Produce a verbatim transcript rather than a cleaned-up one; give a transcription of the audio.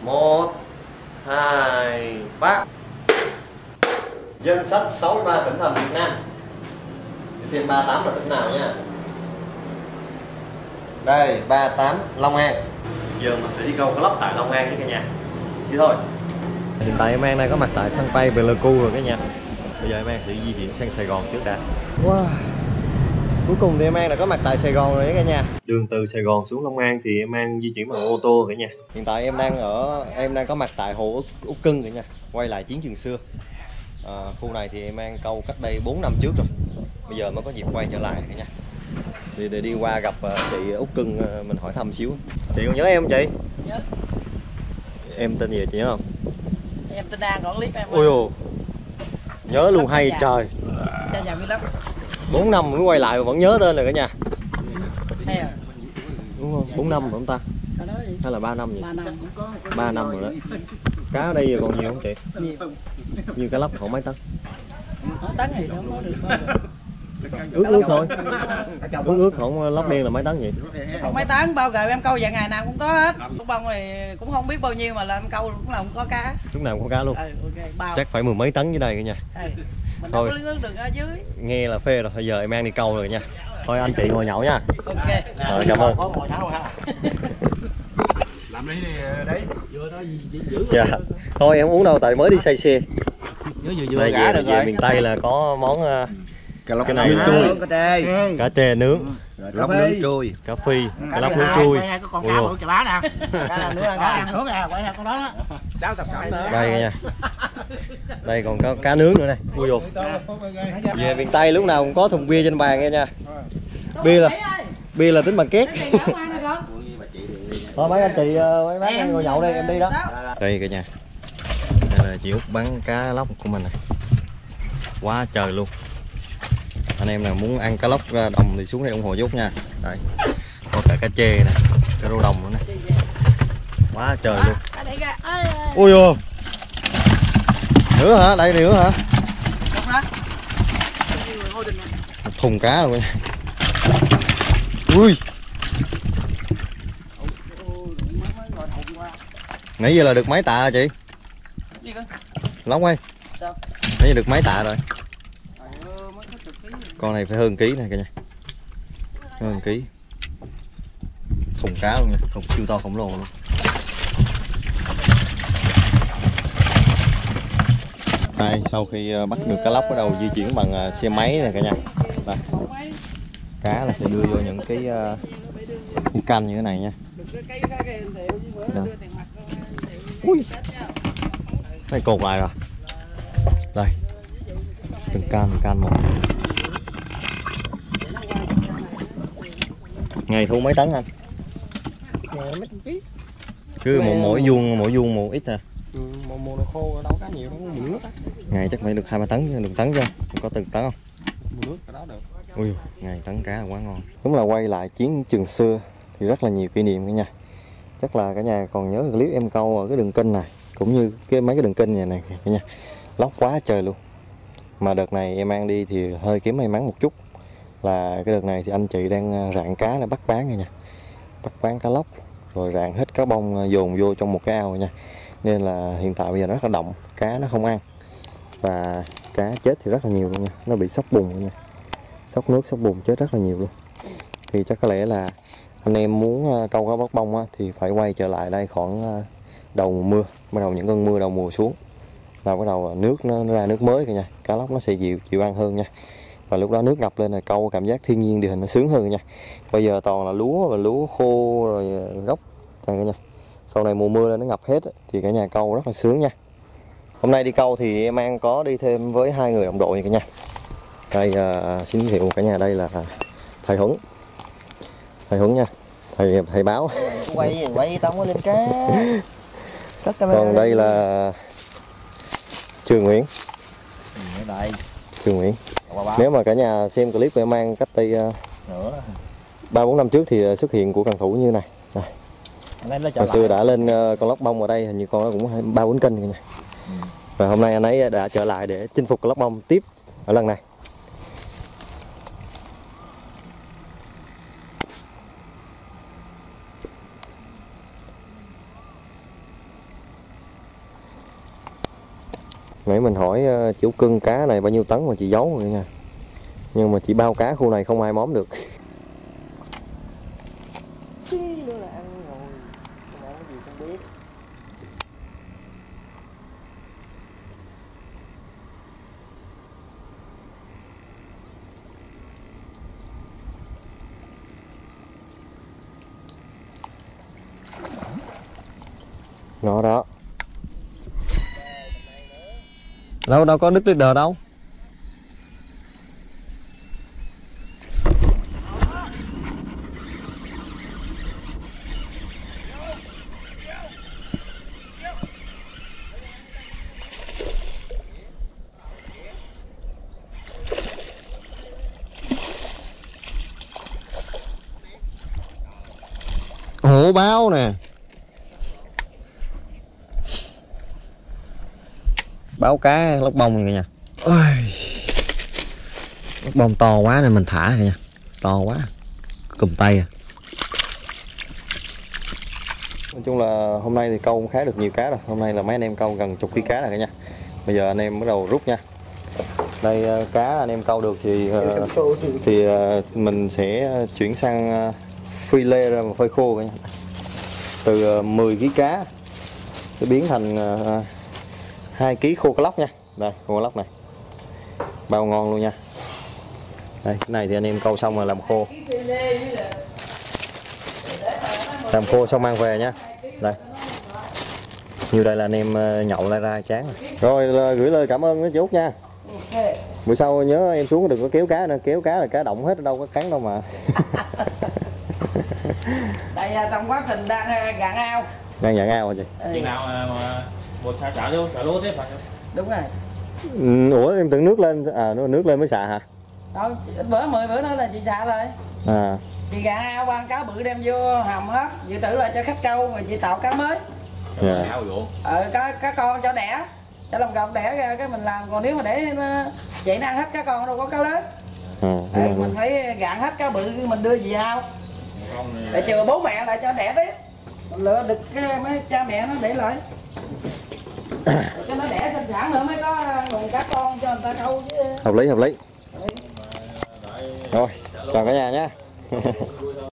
Một, hai, ba. Danh sách sáu mươi ba tỉnh thành Việt Nam. Để xem ba mươi tám là tỉnh nào nha. Đây, ba mươi tám Long An. Giờ mình sẽ đi câu cá lóc tại Long An với cả nhà. Đi thôi. Hiện tại em An đang có mặt tại sân bay Pleiku rồi cả nhà. Bây giờ em An sẽ di chuyển sang Sài Gòn trước đã. Wow. Cuối cùng thì em An đã có mặt tại Sài Gòn rồi cả nhà. Đường từ Sài Gòn xuống Long An thì em An di chuyển bằng ô tô cả nhà. Hiện tại em đang ở em đang có mặt tại hồ Úc, Úc Cưng cả nhà. Quay lại chiến trường xưa. À, khu này thì em An câu cách đây bốn năm trước rồi. Bây giờ mới có dịp quay trở lại cả nhà. Để, để đi qua gặp chị Úc Cưng mình hỏi thăm xíu. Chị còn nhớ em không chị? Nhớ. Em tên gì chị nhớ không? Em tên An, còn clip em. Ôi ồ. Nhớ luôn hay trời. Cho nhà lắm. bốn năm mới quay lại mà vẫn nhớ tên rồi cả nhà. À. Đúng không? bốn năm rồi không ta? Hay là ba năm vậy? ba năm rồi đó. Cá ở đây giờ còn nhiều không chị? Nhiều. Nhiều cá lóc khoảng mấy tấn? Tấn thì không nói được. Ước ước thôi. Ước ước khoảng lóc đen là mấy tấn vậy? Không mấy tấn, bao gồm em câu vậy ngày nào cũng có hết. Lúc bông thì cũng không biết bao nhiêu mà là em câu lúc nào cũng có cá. Lúc nào cũng có cá luôn. Ừ, okay. Bao. Chắc phải mười mấy tấn dưới đây cả nhà. Ừ. Mình thôi. Đâu có ước được ở dưới. Nghe là phê rồi, bây giờ em An đi câu rồi nha. Thôi anh chị ngồi nhậu nha. Ok. Rồi, cảm ơn. Làm đi đấy. Dạ. Thôi em uống đâu tại mới đi say xe. Vừa vừa vừa đây gã về, được về rồi. miền Tây là có món uh, Cá lóc cái này nướng là cá trê. cá trê nướng, Lóc nướng trui, cá phi, cá lóc nướng trui. con cá bự chà bá nè. Cá nướng cá nướng à, quay con đó đó. Đáo tập phẩm nữa. Đây nha. Đây còn có cá nướng nữa này. Ui dồi. Về miền Tây lúc nào cũng có thùng bia trên bàn nghe nha. Bia là bia là tính bằng két. Thôi mấy anh chị mấy bác ngồi nhậu đây em đi đó. Đây cả nhà. Đây là chị Út bán cá lóc của mình này. Quá trời luôn. Anh em nào muốn ăn cá lóc đồng thì xuống đây ủng hộ giúp nha. Đây. Có cả cá chê nè, cá rô đồng nữa nè. Quá trời luôn. Ui ôi. Nữa hả? Đây nữa hả? Một thùng cá luôn nha. Ui. Nãy giờ là được mấy tạ hả chị? Lóc ơi. Nãy giờ được mấy tạ rồi? Con này phải hơn ký này cả nhà. Hơn ký. Thùng cá luôn nha, thùng siêu to khổng lồ luôn. Đây, sau khi bắt được cá lóc bắt đầu di chuyển bằng xe máy này cả nhà. Đây. Cá là sẽ đưa vô những cái uh, canh như thế này nha. Đây. Ui. Đây cột lại rồi. Đây. Từng can từng can một. Ngày thu mấy tấn anh? Cứ một mỗi vuông mỗi vuông một ít à. Ừ, mùa mùa nó khô đâu cá nhiều, nó có mùa nước á. Ngày chắc phải được hai ba tấn, được tấn chứ. Có từng tấn không? Mùa nước cái đó được. Ui, ngày tấn cá là quá ngon. Đúng là quay lại chiến trường xưa thì rất là nhiều kỷ niệm cả nhà. Chắc là cả nhà còn nhớ clip em câu ở cái đường kênh này, cũng như cái mấy cái đường kênh này này cả nhà. Lóc quá trời luôn. Mà đợt này em An đi thì hơi kém may mắn một chút. Là cái đợt này thì anh chị đang rạn cá để bắt bán nha. Bắt bán cá lóc rồi rạn hết cá bông dồn vô trong một cái ao nha. Nên là hiện tại bây giờ nó rất là động, cá nó không ăn. Và cá chết thì rất là nhiều luôn nha, nó bị sốc bùn nha. Sốc nước, sốc bùn chết rất là nhiều luôn. Thì chắc có lẽ là anh em muốn câu cá bắt bông á, thì phải quay trở lại đây khoảng đầu mùa mưa, bắt đầu những cơn mưa đầu mùa xuống là bắt đầu nước nó, nó ra nước mới cả nhà, cá lóc nó sẽ chịu chịu ăn hơn nha. Và lúc đó nước ngập lên là câu cảm giác thiên nhiên địa hình nó sướng hơn nha. Bây giờ toàn là lúa và lúa khô rồi gốc cả nhà. Sau này mùa mưa lên nó ngập hết thì cả nhà câu rất là sướng nha. Hôm nay đi câu thì em An có đi thêm với hai người đồng đội cả nhà. Đây uh, xin giới thiệu cả nhà, đây là thầy Huấn. Thầy Huấn nha. Thầy thầy báo. Quay quay tao có lên cá. Còn đây là Trường Nguyễn. Đây. Trường Nguyễn. Nếu mà cả nhà xem clip của em An cách đây ba bốn năm trước thì xuất hiện của cần thủ như này. Này. Hồi xưa đã lên con lóc bông ở đây, hình như con nó cũng ba bốn cân nha. Ừ. Và hôm nay anh ấy đã trở lại để chinh phục con lóc bông tiếp ở lần này. Nãy mình hỏi uh, chú cưng cá này bao nhiêu tấn mà chị giấu rồi nha. Nhưng mà chị bao cá khu này không ai móm được. Nó đó. Đâu đâu có đứt leader đâu. Hổ báo nè. Báo cá lóc bông rồi nha. Ôi, lóc bông to quá nên mình thả rồi nha. To quá cùm tay à. Nói chung là hôm nay thì câu cũng khá được nhiều cá rồi. Hôm nay là mấy anh em câu gần chục ký cá rồi cả nha. Bây giờ anh em bắt đầu rút nha. Đây cá anh em câu được thì thì mình sẽ chuyển sang phi lê ra mà phơi khô cả nha. Từ mười ký cá sẽ biến thành hai ký khô cá lóc nha. Đây khô cá lóc này bao ngon luôn nha. Đây cái này thì anh em câu xong rồi làm khô, làm khô xong mang về nha. Đây như đây là anh em nhậu lai ra chán rồi. Rồi gửi lời cảm ơn với chú Út nha. Bữa sau nhớ em xuống đừng có kéo cá nữa, kéo cá là cá động hết, đâu có cắn đâu mà. Đây trong quá trình đang gạn ao. Đang gạn ao hả chị? Chừng nào mà, mà một xả xả vô, xả lúa tiếp phải không? Đúng rồi. Ừ, ủa em tưởng nước lên, à nước lên mới xả hả? Đâu, bữa mười bữa nữa là chị xả rồi. À. Chị gạn ao quăng cá bự đem vô hầm hết, dự trữ lại cho khách câu rồi chị tạo cá mới. Dạ. Ờ cá cá con cho đẻ, cho lòng cọc đẻ ra cái mình làm, còn nếu mà để nó vậy nó ăn hết cá con đâu có cá lớn. À, ờ, mình phải gạn hết cá bự mình đưa về ao. Để chừa bố mẹ lại cho đẻ tiếp. Mình lựa được cái mấy cha mẹ nó để lại. Cho nó đẻ sinh sản nữa mới có nguồn cá con cho người ta câu chứ. Hợp lý hợp lý. Rồi, chào cả nhà nhé.